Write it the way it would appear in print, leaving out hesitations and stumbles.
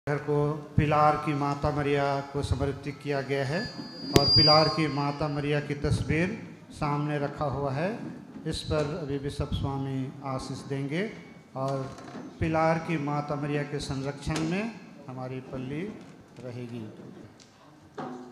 घर को पिलार की माता मरिया को समर्पित किया गया है और पिलार की माता मरिया की तस्वीर सामने रखा हुआ है। इस पर अभी बिशप स्वामी आशीष देंगे और पिलार की माता मरिया के संरक्षण में हमारी पल्ली रहेगी।